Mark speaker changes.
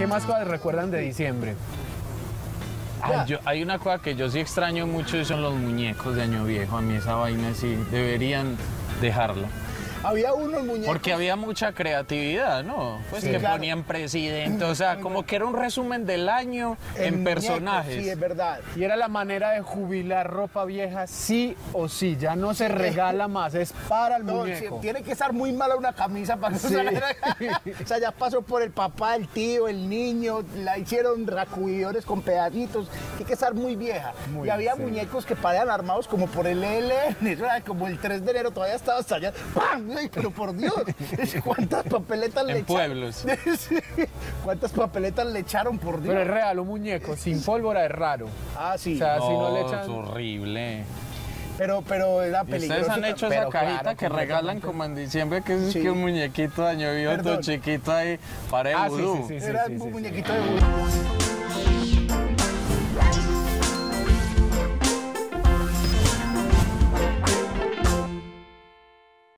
Speaker 1: ¿Qué más cosas recuerdan de diciembre?
Speaker 2: Ay, hay una cosa que yo sí extraño mucho y son los muñecos de Año Viejo. A mí esa vaina sí deberían dejarla.
Speaker 3: Había unos muñecos.
Speaker 2: Porque había mucha creatividad, ¿no? Pues
Speaker 3: Sí,
Speaker 2: que
Speaker 3: claro.
Speaker 2: ponían presidente, o sea, como que era un resumen del año en
Speaker 3: muñecos,
Speaker 2: personajes.
Speaker 3: Sí, es verdad.
Speaker 1: Y era la manera de jubilar ropa vieja sí o sí, ya no se regala más, es para el
Speaker 3: No,
Speaker 1: muñeco.
Speaker 3: tiene que estar muy mala una camisa para que
Speaker 1: Sí.
Speaker 3: O sea, ya pasó por el papá, el tío, el niño, la hicieron racudidores con pedacitos. Tiene que estar muy vieja.
Speaker 1: Muy,
Speaker 3: y había
Speaker 1: sí.
Speaker 3: muñecos que parecían armados como por el ELN, eso era como el 3 de enero, todavía estaba hasta allá. ¡Pam! Ay, pero por Dios, ¿cuántas papeletas le
Speaker 2: En
Speaker 3: echaron?
Speaker 2: pueblos.
Speaker 3: Sí. ¿Cuántas papeletas le echaron, por Dios?
Speaker 1: Pero es real, un muñeco sin pólvora es raro.
Speaker 3: Ah, sí.
Speaker 1: O sea, si no
Speaker 2: No,
Speaker 1: le
Speaker 2: es
Speaker 1: echan...
Speaker 2: horrible.
Speaker 3: Pero era
Speaker 2: ¿Y
Speaker 3: peligroso.
Speaker 2: ustedes han hecho esa
Speaker 3: pero
Speaker 2: cajita
Speaker 3: claro,
Speaker 2: que regalan
Speaker 3: completamente.
Speaker 2: como en diciembre, que es
Speaker 3: Sí.
Speaker 2: que un muñequito de Año Viejo todo
Speaker 3: Perdón.
Speaker 2: chiquito ahí para el
Speaker 1: Ah, sí,
Speaker 2: vudú?
Speaker 1: sí, sí,
Speaker 3: Era
Speaker 1: sí,
Speaker 3: un
Speaker 1: sí, sí.
Speaker 3: muñequito de vudú.